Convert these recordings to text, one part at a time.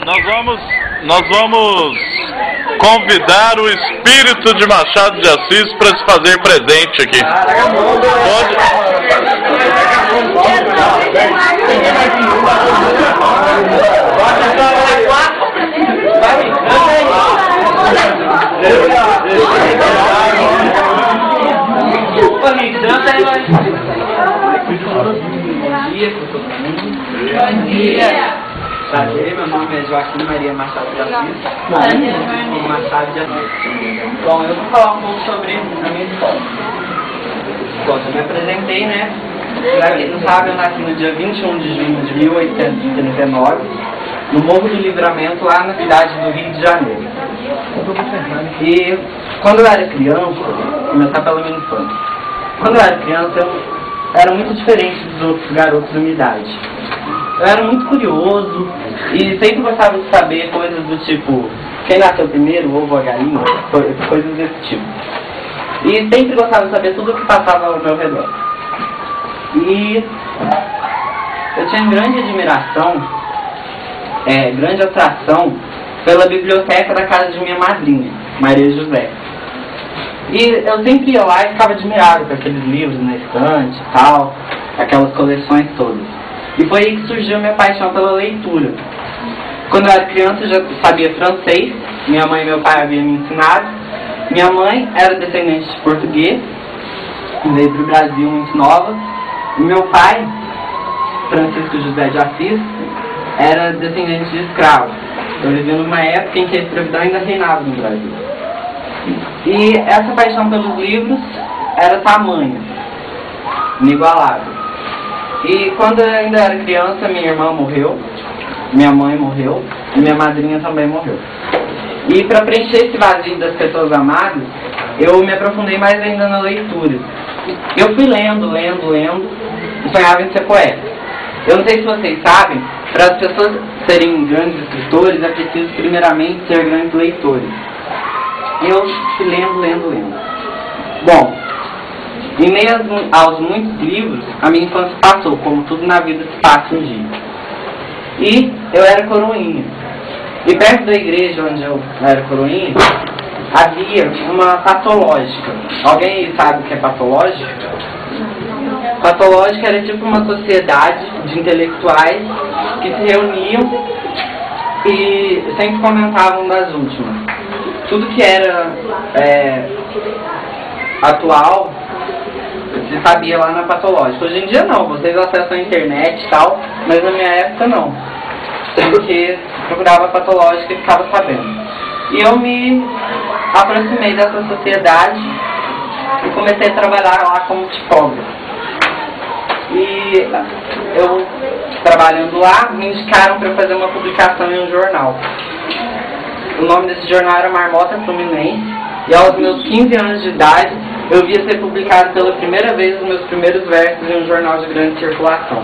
Nós vamos convidar o espírito de Machado de Assis para se fazer presente aqui. Bom dia. Prazer, meu nome é Joaquim Maria Machado de Assis. Machado de Assis. Bom, eu vou falar um pouco sobre a minha história. Bom, eu me apresentei, né? Pra quem não sabe, eu nasci no dia 21 de junho de 1839, no Morro do Livramento, lá na cidade do Rio de Janeiro. E quando eu era criança, vou começar pela minha infância. Quando eu era criança, eu era muito diferente dos outros garotos da minha idade. Eu era muito curioso e sempre gostava de saber coisas do tipo quem nasceu primeiro, o ovo ou a galinha, coisas desse tipo. E sempre gostava de saber tudo o que passava ao meu redor. E eu tinha grande admiração, grande atração pela biblioteca da casa de minha madrinha, Maria José. E eu sempre ia lá e ficava admirado com aqueles livros na estante e tal, aquelas coleções todas. E foi aí que surgiu a minha paixão pela leitura. Quando eu era criança eu já sabia francês, minha mãe e meu pai haviam me ensinado. Minha mãe era descendente de português, veio para o Brasil muito nova. E meu pai, Francisco José de Assis, era descendente de escravos. Eu vivia numa época em que a escravidão ainda reinava no Brasil. E essa paixão pelos livros era tamanha, inigualável. E quando eu ainda era criança, minha irmã morreu, minha mãe morreu e minha madrinha também morreu. E para preencher esse vazio das pessoas amadas, eu me aprofundei mais ainda na leitura. Eu fui lendo e sonhava em ser poeta. Eu não sei se vocês sabem, para as pessoas serem grandes escritores, é preciso primeiramente ser grandes leitores. Eu fui lendo. Bom, em meio aos muitos livros, a minha infância passou, como tudo na vida se passa um dia. E eu era coroinha. E perto da igreja onde eu era coroinha, havia uma patológica. Alguém sabe o que é patológica? Patológica era tipo uma sociedade de intelectuais que se reuniam e sempre comentavam das últimas. Tudo que era atual se sabia lá na patológica. Hoje em dia não, vocês acessam a internet e tal, mas na minha época não. Porque procurava a patológica e ficava sabendo. E eu me aproximei dessa sociedade e comecei a trabalhar lá como tipógrafo. E eu, trabalhando lá, me indicaram para fazer uma publicação em um jornal. O nome desse jornal era Marmota Fluminense, e aos meus 15 anos de idade, eu via ser publicado pela primeira vez os meus primeiros versos em um jornal de grande circulação.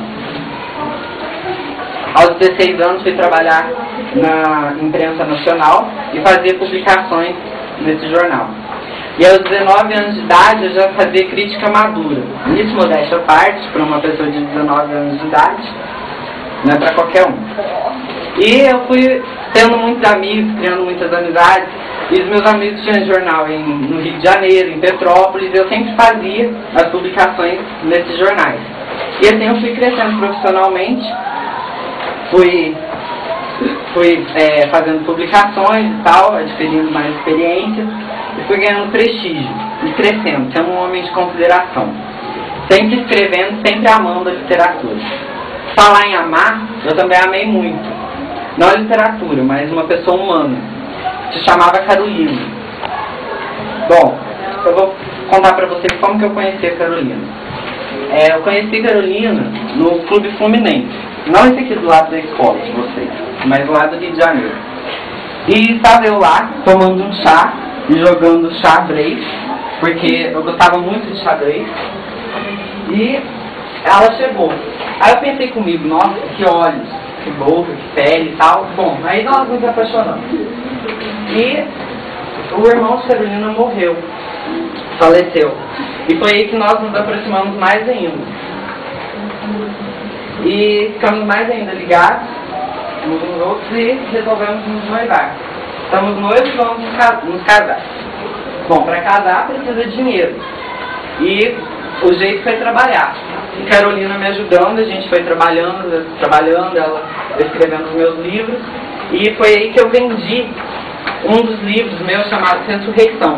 Aos 16 anos fui trabalhar na imprensa nacional e fazia publicações nesse jornal. E aos 19 anos de idade eu já fazia crítica madura. Isso, modéstia à parte, para uma pessoa de 19 anos de idade, não é para qualquer um. E eu fui tendo muitos amigos, criando muitas amizades. E os meus amigos tinham jornal no Rio de Janeiro, em Petrópolis, e eu sempre fazia as publicações nesses jornais. E assim eu fui crescendo profissionalmente, fui fazendo publicações e tal, adquirindo mais experiências, e fui ganhando prestígio, e crescendo, sendo um homem de consideração. Sempre escrevendo, sempre amando a literatura. Falar em amar, eu também amei muito. Não a literatura, mas uma pessoa humana. Se chamava Carolina. Bom, eu vou contar pra vocês como que eu conheci a Carolina. Eu conheci a Carolina no Clube Fluminense. Não esse aqui do lado da escola de vocês, mas do lado do Rio de Janeiro. E estava eu lá, tomando um chá e jogando xadrez, porque eu gostava muito de xadrez. E ela chegou. Aí eu pensei comigo, nossa, que olhos, que boca, que pele e tal. Bom, aí nós nos apaixonamos. E o irmão de Carolina morreu, faleceu. E foi aí que nós nos aproximamos mais ainda. E ficamos mais ainda ligados. uns nos outros e resolvemos nos noivar. Estamos noivos e vamos nos casar. Bom, para casar precisa de dinheiro. E o jeito foi trabalhar. Carolina me ajudando, a gente foi trabalhando, ela escrevendo os meus livros. E foi aí que eu vendi um dos livros meus chamado Ressurreição.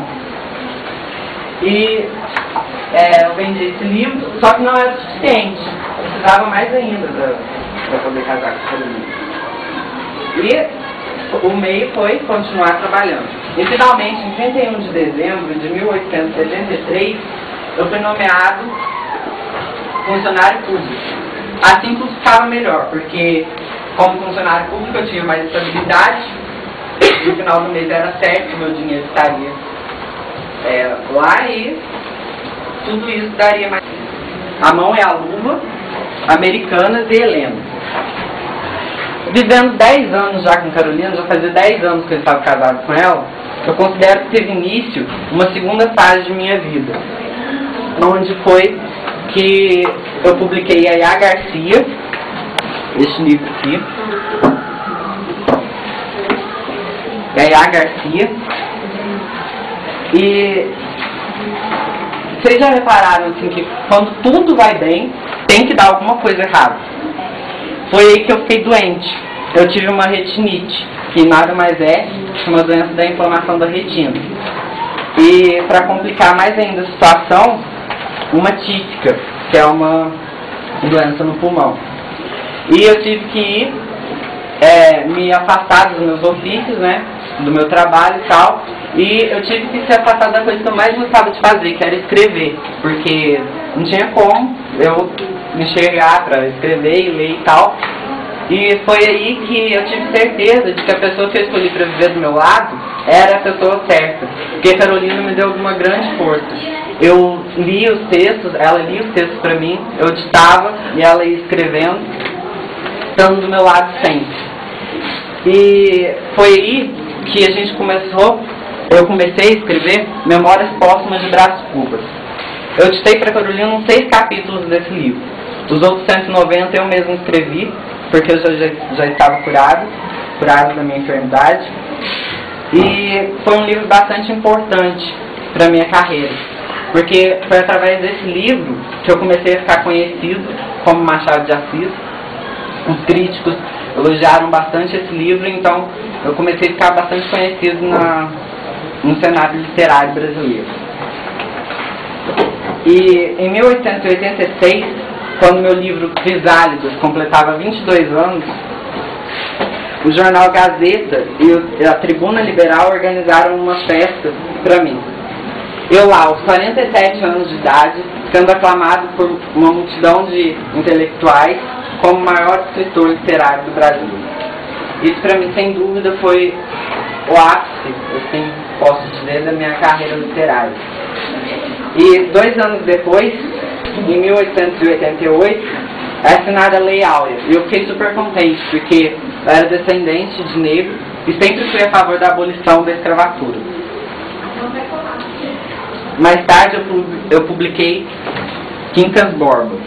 E eu vendi esse livro, só que não era o suficiente. Eu precisava mais ainda para poder casar com a Carolina. E o meio foi continuar trabalhando. E finalmente, em 31 de dezembro de 1873, eu fui nomeado funcionário público. Assim tudo ficava melhor, porque como funcionário público eu tinha mais estabilidade, e no final do mês era certo que meu dinheiro estaria lá e tudo isso daria mais. A mão é a luva, Americanas e Helena. Vivendo 10 anos já com Carolina, já fazia 10 anos que eu estava casado com ela, eu considero que teve início uma segunda fase de minha vida, onde foi que eu publiquei a Yá Garcia, este livro aqui, a Yá Garcia, e vocês já repararam assim, que quando tudo vai bem, tem que dar alguma coisa errada. Foi aí que eu fiquei doente. Eu tive uma retinite, que nada mais é que uma doença da inflamação da retina. E para complicar mais ainda a situação, uma tífica, que é uma doença no pulmão. E eu tive que ir me afastar dos meus ofícios, né, do meu trabalho e tal, e eu tive que se afastar da coisa que eu mais gostava de fazer, que era escrever, porque não tinha como eu me enxergar para escrever e ler e tal. E foi aí que eu tive certeza de que a pessoa que eu escolhi para viver do meu lado era a pessoa certa, porque a Carolina me deu uma grande força. Eu lia os textos, ela lia os textos para mim, eu ditava e ela ia escrevendo, estando do meu lado sempre. E foi aí que a gente eu comecei a escrever Memórias Póstumas de Brás Cubas. Eu ditei para a Carolina uns 6 capítulos desse livro. Os outros 190 eu mesmo escrevi, porque eu já estava curado da minha enfermidade. E foi um livro bastante importante para a minha carreira, porque foi através desse livro que eu comecei a ficar conhecido como Machado de Assis. Os críticos elogiaram bastante esse livro, então eu comecei a ficar bastante conhecido no cenário literário brasileiro. E em 1886, quando meu livro Crisálidas completava 22 anos, o jornal Gazeta e a Tribuna Liberal organizaram uma festa para mim. Eu lá, aos 47 anos de idade, sendo aclamado por uma multidão de intelectuais como o maior escritor literário do Brasil. Isso para mim, sem dúvida, foi o ápice, assim posso dizer, da minha carreira literária. E 2 anos depois, em 1888, é assinada a Lei Áurea. E eu fiquei super contente, porque eu era descendente de negro e sempre fui a favor da abolição da escravatura. Mais tarde eu publiquei Quincas Borba,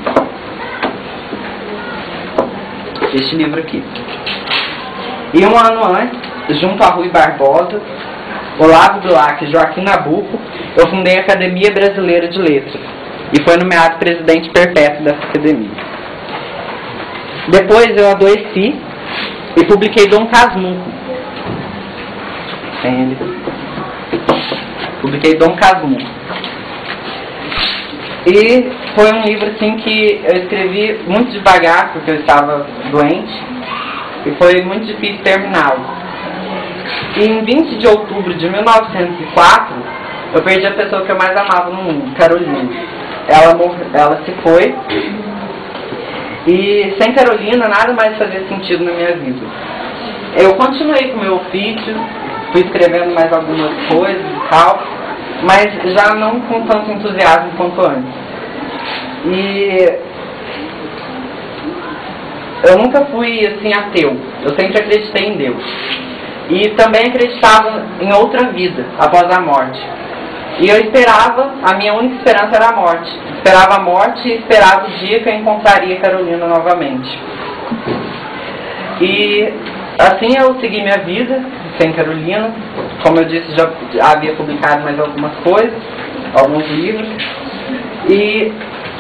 este livro aqui. E um ano antes, junto a Rui Barbosa, Olavo Bilac e Joaquim Nabuco, eu fundei a Academia Brasileira de Letras e fui nomeado presidente perpétuo dessa academia. Depois eu adoeci e publiquei Dom Casmurro. Tem ele. Publiquei Dom Casmurro. E foi um livro assim que eu escrevi muito devagar, porque eu estava doente, e foi muito difícil terminá-lo. E em 20 de outubro de 1904, eu perdi a pessoa que eu mais amava no mundo, Carolina. Ela se foi, e sem Carolina nada mais fazia sentido na minha vida. Eu continuei com o meu ofício, fui escrevendo mais algumas coisas e tal, mas já não com tanto entusiasmo quanto antes. E eu nunca fui assim ateu, eu sempre acreditei em Deus. E também acreditava em outra vida, após a morte. E eu esperava, a minha única esperança era a morte. Esperava a morte e esperava o dia que eu encontraria Carolina novamente. E assim eu segui minha vida, sem Carolina. Como eu disse, já havia publicado mais algumas coisas, alguns livros. E...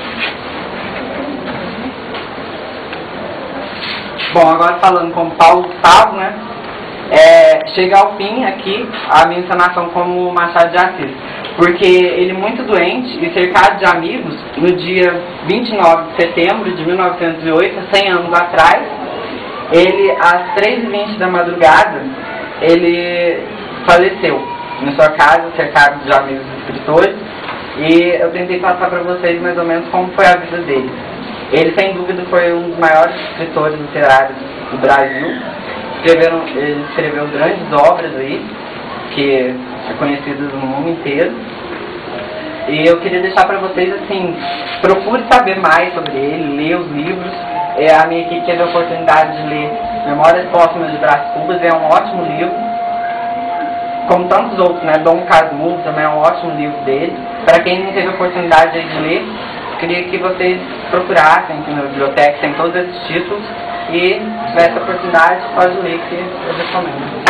bom, agora falando como Paulo Gustavo, né? Chega ao fim aqui a minha encenação como Machado de Assis. Porque ele muito doente e cercado de amigos, no dia 29 de setembro de 1908, 100 anos atrás, ele, às 3h20 da madrugada, ele faleceu na sua casa, cercado de amigos escritores. E eu tentei passar para vocês mais ou menos como foi a vida dele. Ele, sem dúvida, foi um dos maiores escritores literários do Brasil. Ele escreveu grandes obras aí, que são conhecidas no mundo inteiro. E eu queria deixar para vocês, assim, procure saber mais sobre ele, ler os livros. A minha equipe teve a oportunidade de ler Memórias Póstumas de Brás Cubas, é um ótimo livro. Como tantos outros, né? Dom Casmurro também é um ótimo livro dele. Para quem não teve a oportunidade de ler, queria que vocês procurassem aqui na biblioteca, tem todos esses títulos. E se tiver essa oportunidade, pode ler, que eu recomendo.